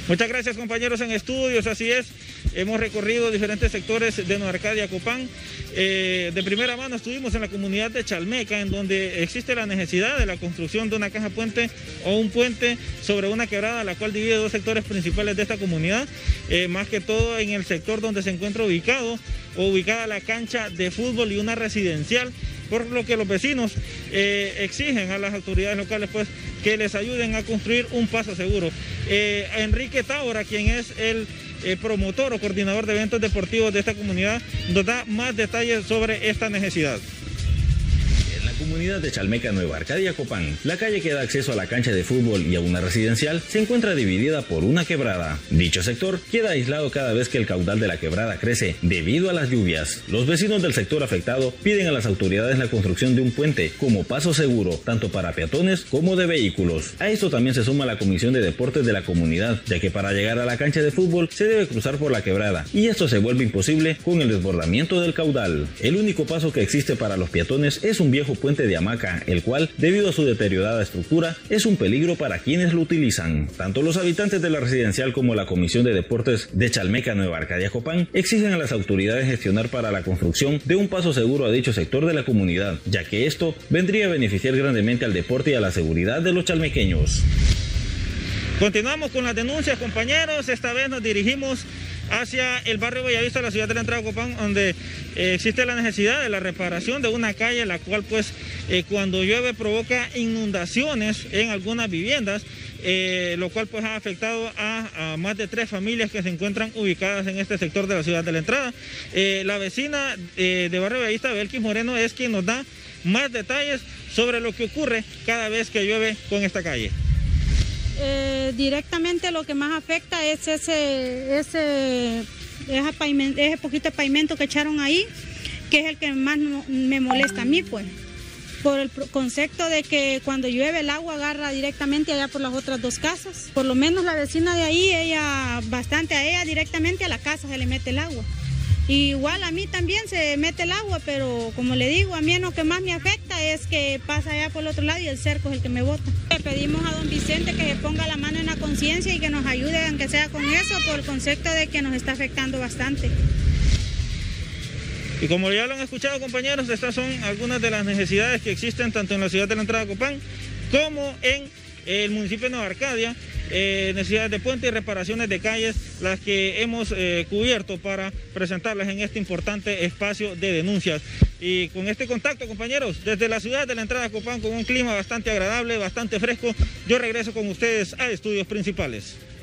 Muchas gracias, compañeros en estudios, así es. Hemos recorrido diferentes sectores de Nueva Arcadia, Copán. De primera mano estuvimos en la comunidad de Chalmeca, en donde existe la necesidad de la construcción de una caja puente o un puente sobre una quebrada, la cual divide dos sectores principales de esta comunidad, más que todo en el sector donde se encuentra ubicada la cancha de fútbol y una residencial, por lo que los vecinos exigen a las autoridades locales pues que les ayuden a construir un paso seguro. Enrique Tábora, quien es el promotor o coordinador de eventos deportivos de esta comunidad, nos da más detalles sobre esta necesidad. Comunidad de Chalmeca, Nueva Arcadia, Copán. La calle que da acceso a la cancha de fútbol y a una residencial se encuentra dividida por una quebrada. Dicho sector queda aislado cada vez que el caudal de la quebrada crece debido a las lluvias. Los vecinos del sector afectado piden a las autoridades la construcción de un puente como paso seguro, tanto para peatones como de vehículos. A esto también se suma la Comisión de Deportes de la comunidad, ya que para llegar a la cancha de fútbol se debe cruzar por la quebrada, y esto se vuelve imposible con el desbordamiento del caudal. El único paso que existe para los peatones es un viejo puente de hamaca, el cual, debido a su deteriorada estructura, es un peligro para quienes lo utilizan. Tanto los habitantes de la residencial como la Comisión de Deportes de Chalmeca, Nueva Arcadia, Copán, exigen a las autoridades gestionar para la construcción de un paso seguro a dicho sector de la comunidad, ya que esto vendría a beneficiar grandemente al deporte y a la seguridad de los chalmequeños. Continuamos con las denuncias, compañeros. Esta vez nos dirigimos hacia el barrio Bellavista, la ciudad de la entrada de Copán, donde existe la necesidad de la reparación de una calle, la cual pues cuando llueve provoca inundaciones en algunas viviendas, lo cual pues ha afectado a más de 3 familias que se encuentran ubicadas en este sector de la ciudad de la entrada. La vecina de barrio Bellavista, Belkis Moreno, es quien nos da más detalles sobre lo que ocurre cada vez que llueve con esta calle. Directamente lo que más afecta es ese poquito de pavimento que echaron ahí, que es el que más me molesta a mí, pues, por el concepto de que cuando llueve el agua agarra directamente allá por las otras 2 casas. Por lo menos la vecina de ahí, a ella directamente a la casa se le mete el agua. Igual a mí también se mete el agua, pero como le digo, a mí lo que más me afecta es que pasa allá por el otro lado y el cerco es el que me bota. Le pedimos a don Vicente que se ponga la mano en la conciencia y que nos ayude, aunque sea con eso, por el concepto de que nos está afectando bastante. Y como ya lo han escuchado, compañeros, estas son algunas de las necesidades que existen tanto en la ciudad de la entrada de Copán como en el municipio de Nueva Arcadia. Necesidades de puente y reparaciones de calles, las que hemos cubierto para presentarlas en este importante espacio de denuncias. Y con este contacto, compañeros, desde la ciudad de la entrada de Copán, con un clima bastante agradable, bastante fresco, yo regreso con ustedes a estudios principales.